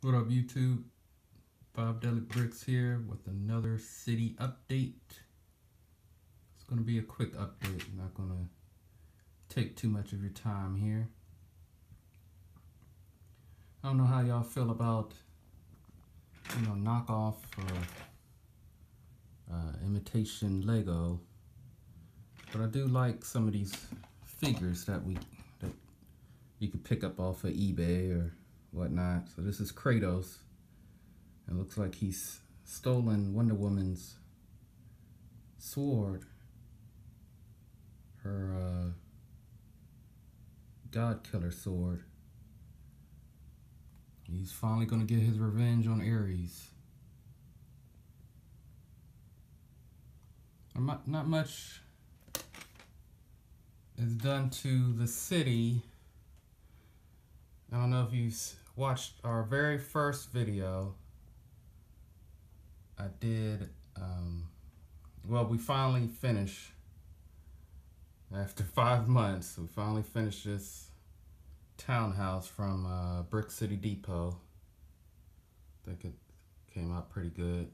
What up, YouTube? Bobdelic Bricks here with another city update. It's going to be a quick update. I'm not going to take too much of your time here. I don't know how y'all feel about, knockoff or imitation Lego, but I do like some of these figures that you could pick up off of eBay or whatnot. So this is Kratos. It looks like he's stolen Wonder Woman's sword, her God Killer sword. He's finally gonna get his revenge on Ares. Not much is done to the city. I don't know if you've watched our very first video. I did, we finally finished. After 5 months, we finally finished this townhouse from Brick City Depot. I think it came out pretty good.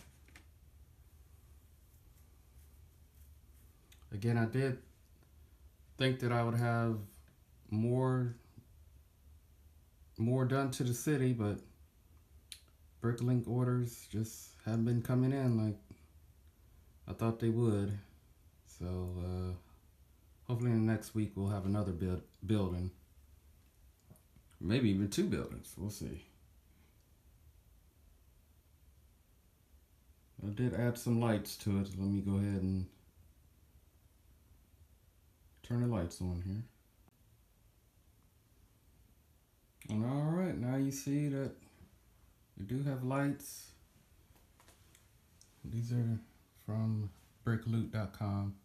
Again, I did think that I would have more done to the city, but Bricklink orders just haven't been coming in like I thought they would. So hopefully in the next week we'll have another building. Maybe even 2 buildings. We'll see. I did add some lights to it. Let me go ahead and turn the lights on here. And alright, now you see that we do have lights. These are from brickloot.com.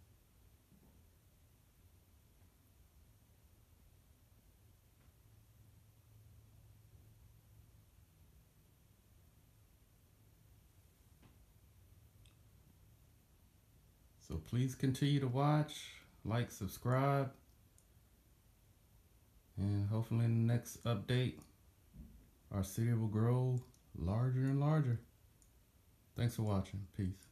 So please continue to watch, like, subscribe, and hopefully in the next update, our city will grow larger and larger. Thanks for watching. Peace.